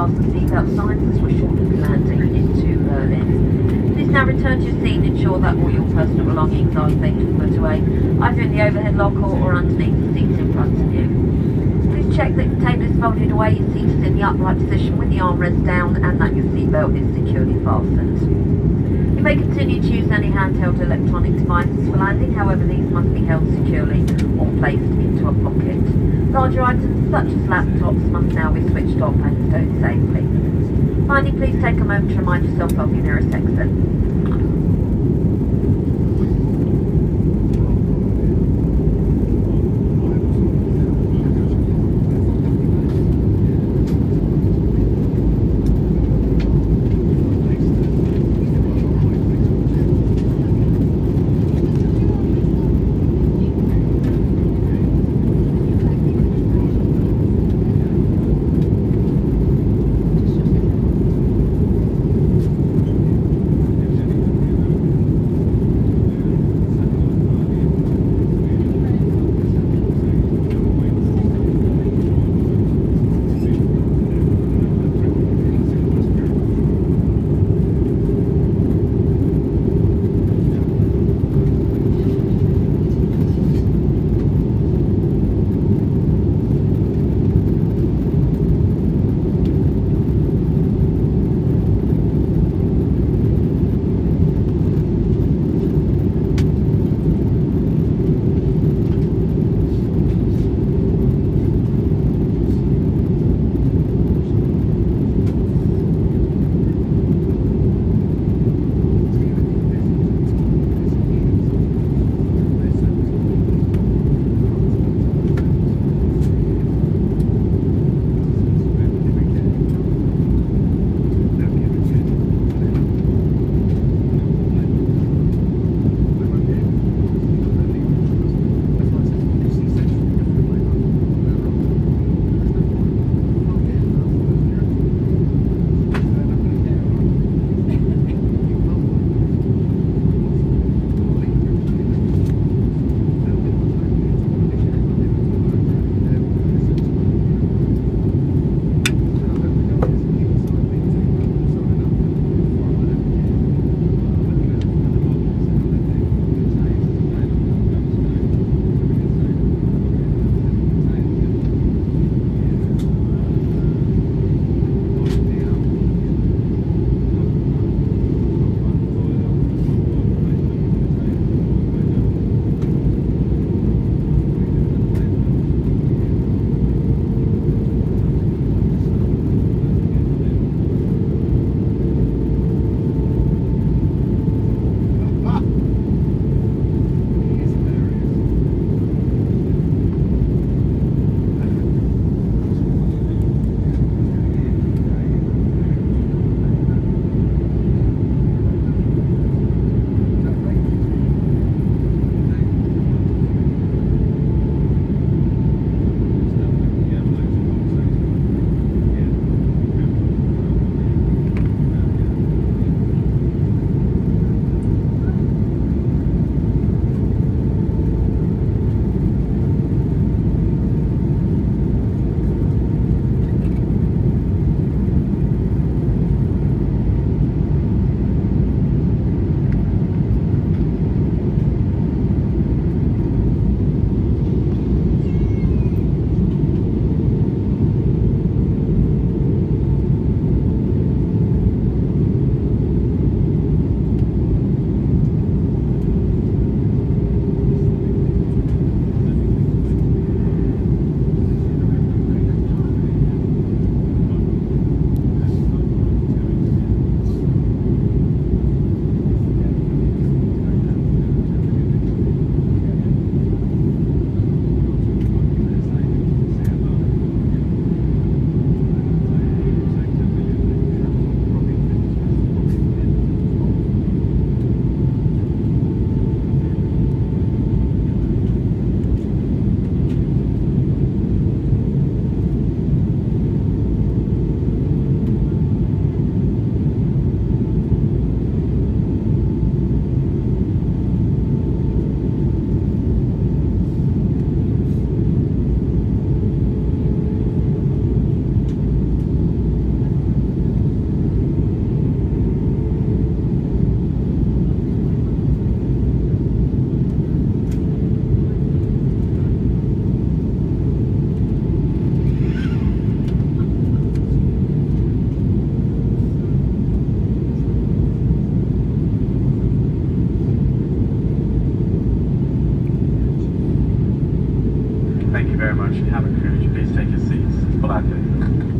fasten seatbelt signs as we're shortly landing into Berlin. Please now return to your seat and ensure that all your personal belongings are safely put away, either in the overhead locker or underneath the seats in front of you. Please check that the table is folded away, your seat is in the upright position with the armrest down, and that your seatbelt is securely fastened. You may continue to use any handheld electronic devices for landing, however these must be held securely or placed into a pocket. Larger items such as laptops must now be switched off and stowed safely. Finally, please take a moment to remind yourself of your nearest exit. much. Cabin crew, would you please take your seats? Full landing.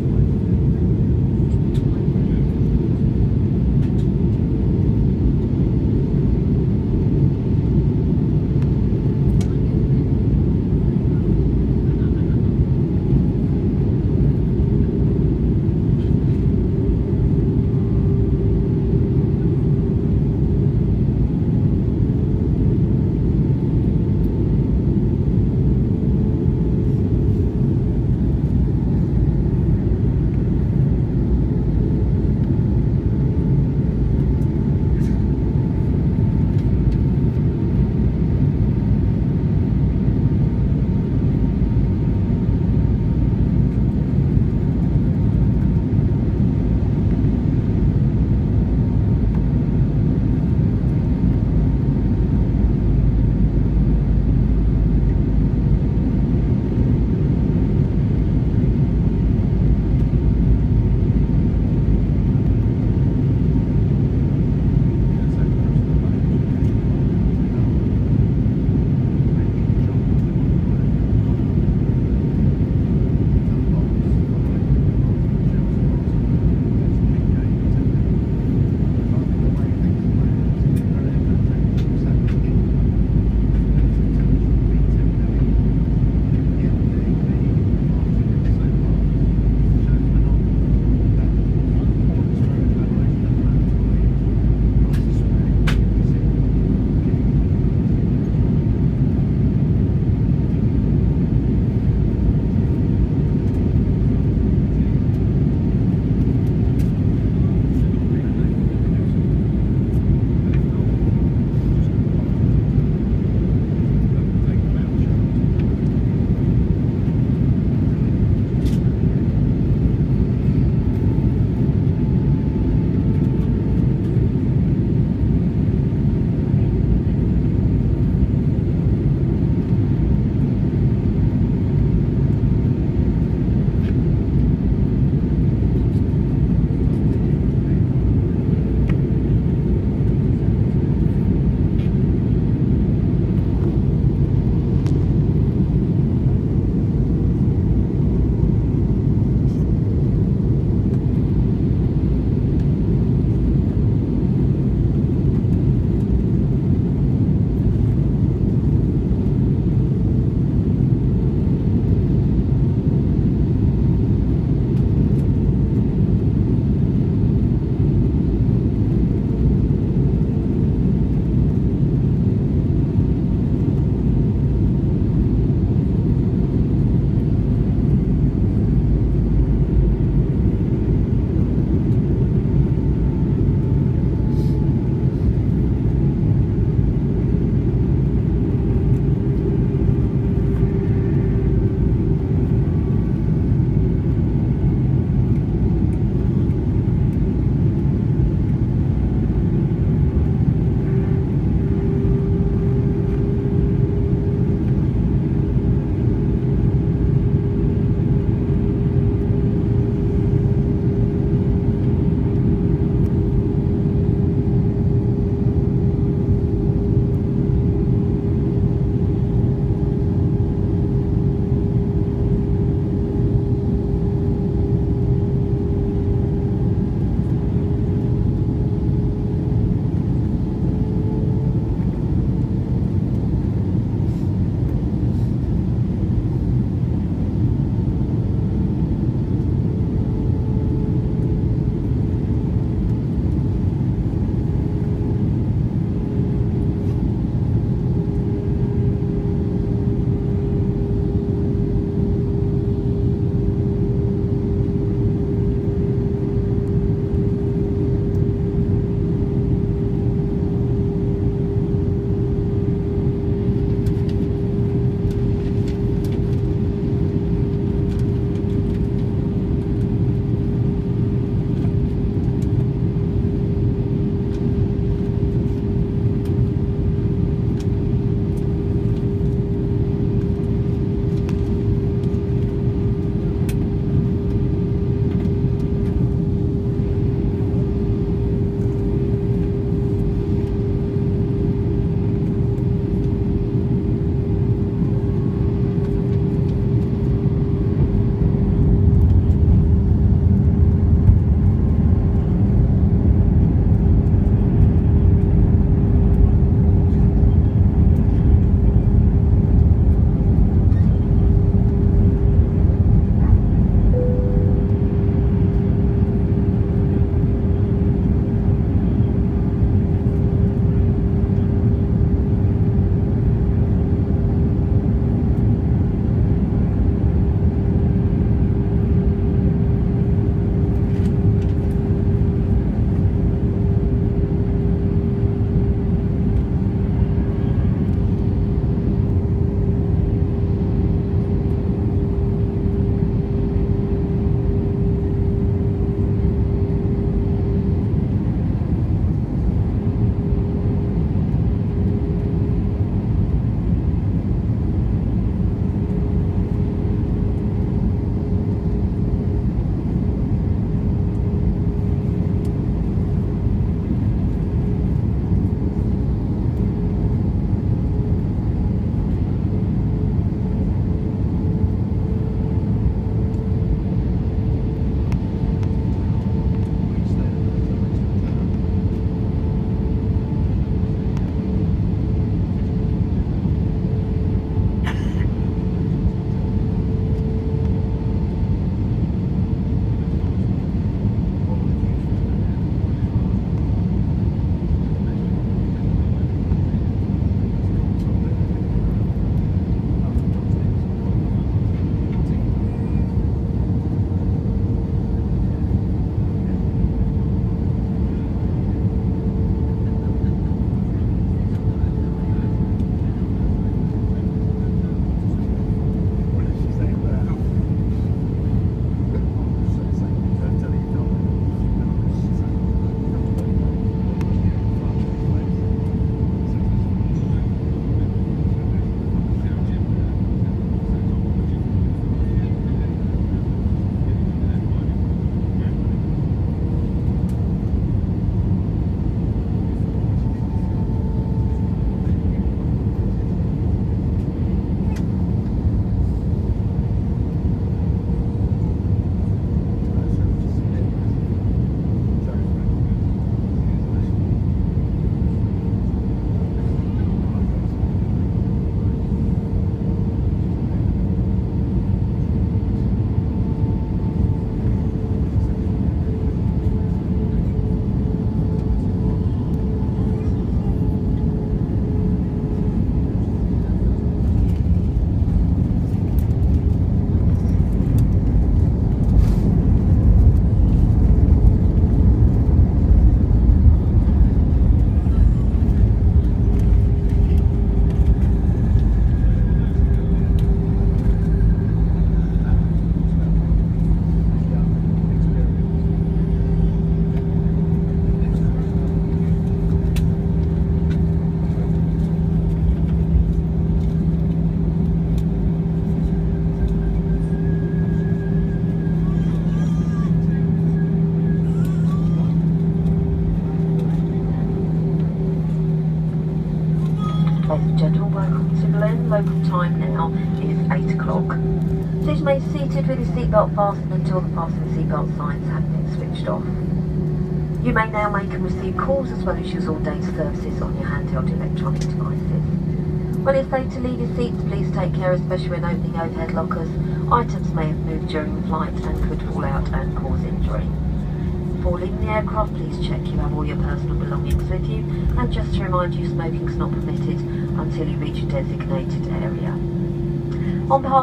seated with your seatbelt fastened until the fasten seatbelt signs have been switched off. You may now make and receive calls as well as use all data services on your handheld electronic devices. When it's safe to leave your seats, please take care, especially when opening overhead lockers. Items may have moved during the flight and could fall out and cause injury. Before leaving the aircraft, please check you have all your personal belongings with you, and just to remind you, smoking is not permitted until you reach a designated area. On behalf